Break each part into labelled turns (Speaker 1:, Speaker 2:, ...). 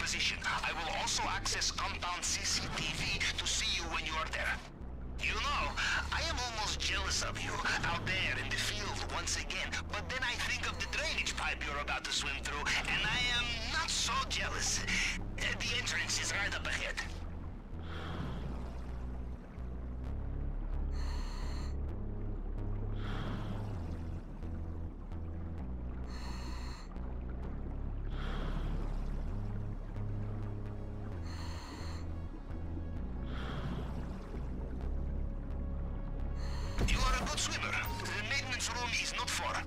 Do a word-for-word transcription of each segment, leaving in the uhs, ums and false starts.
Speaker 1: position. I will also access compound C C T V to see you when you are there. You know, I am almost jealous of you, out there in the field once again. But then I think of the drainage pipe you're about to swim through, and I am not so jealous. Uh, the entrance is right up ahead. Swimmer. The maintenance room is not far.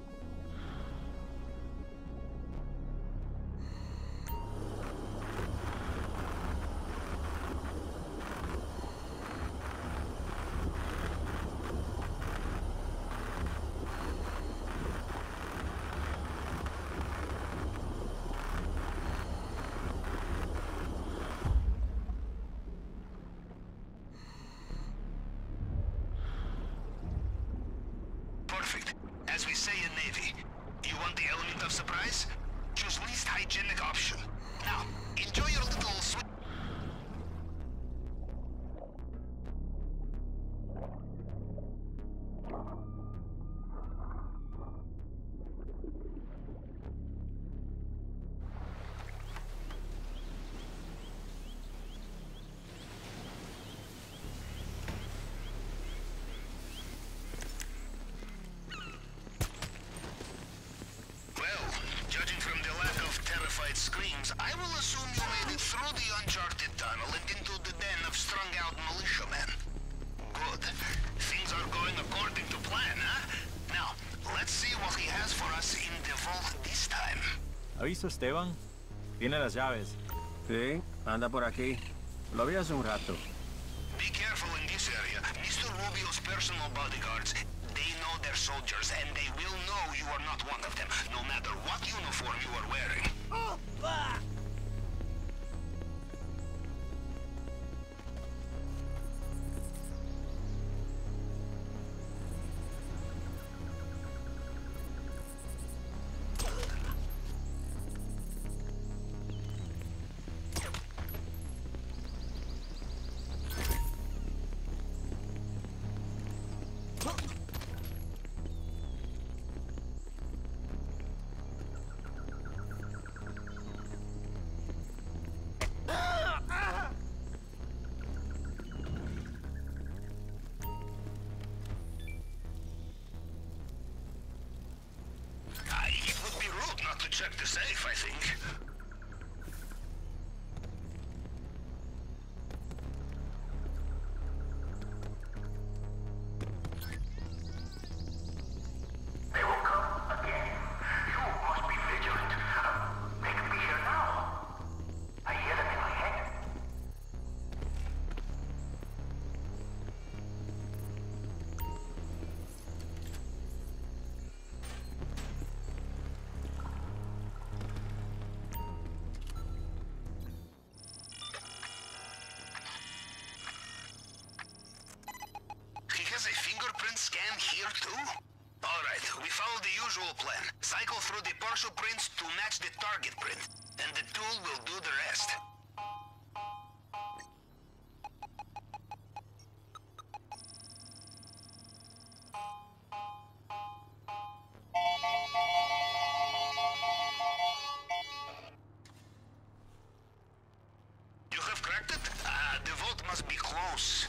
Speaker 1: As we say in Navy, you want the element of surprise? Choose least hygienic option. Now, enjoy your little swim. Judging from the lack of terrified screams, I will assume you made it through the uncharted tunnel and into the den of strung-out militiamen. Good. Things are going according to plan, huh? Now, let's see what he has for us in the vault this time.
Speaker 2: ¿Ha visto Esteban? Tiene las llaves.
Speaker 3: Sí, anda por aquí. Lo vi hace un rato.
Speaker 1: Be careful in this area. Mister Rubio's personal bodyguards, they know their soldiers, and they will know you are not one of them, no matter what uniform you are wearing. Oh, ah! To check the safe, I think.
Speaker 4: They will come again. You must be vigilant. Uh, they could be here now. I hear them in my head.
Speaker 1: A fingerprint scan here too? Alright, we follow the usual plan. Cycle through the partial prints to match the target print, and the tool will do the rest. You have cracked it? Ah, the vault must be close.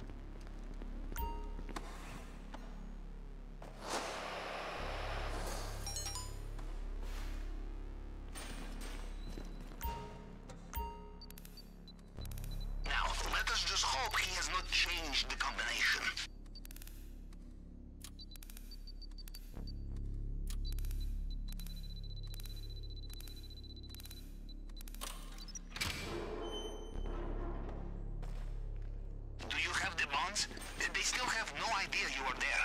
Speaker 1: Just hope he has not changed the combination. Do you have the bonds? They still have no idea you are there.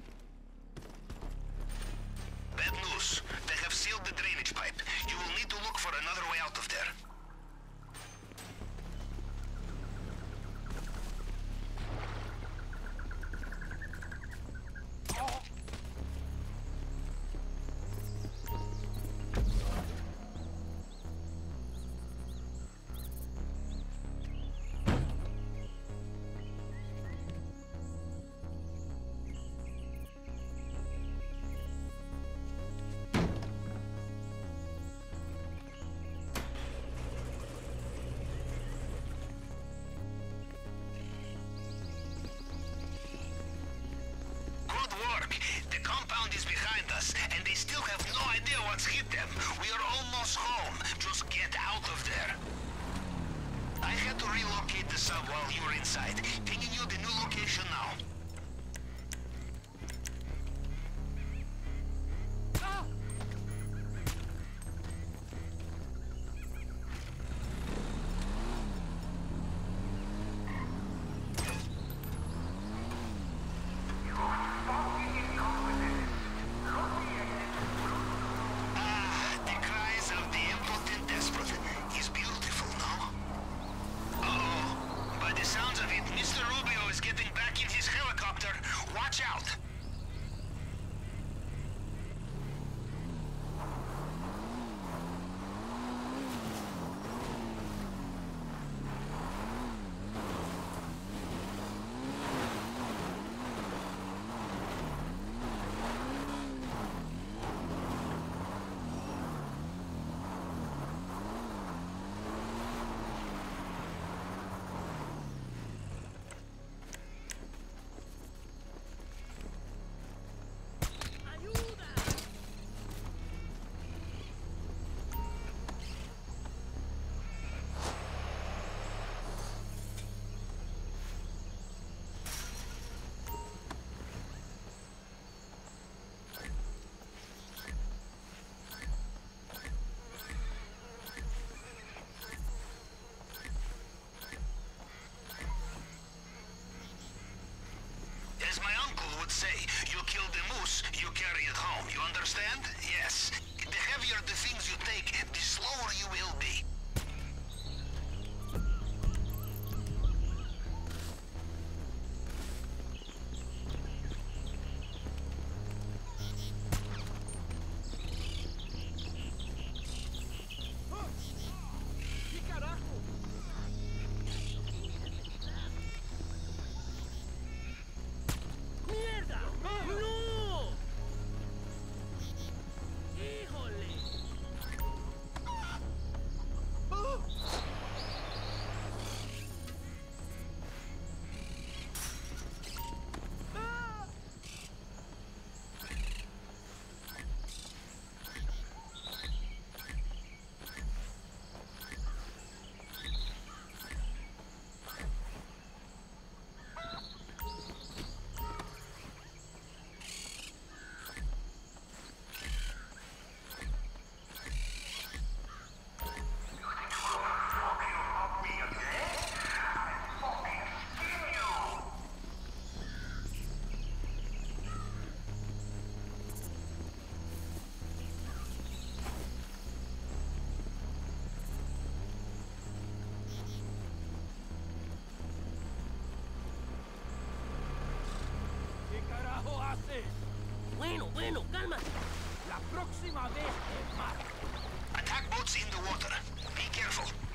Speaker 1: Bad news. They have sealed the drainage pipe. You will need to look for another way out of there. is behind us, and they still have no idea what's hit them. We are almost home. Just get out of there. I had to relocate the sub while you were inside. Pinging you the new location now. Watch out! As my uncle would say, you kill the moose, you carry it home. You understand? Yes. The heavier the things you take, the slower you will be.
Speaker 5: Bueno, bueno, cálmate. La próxima vez es más.
Speaker 1: Attack boats in the water. Be careful.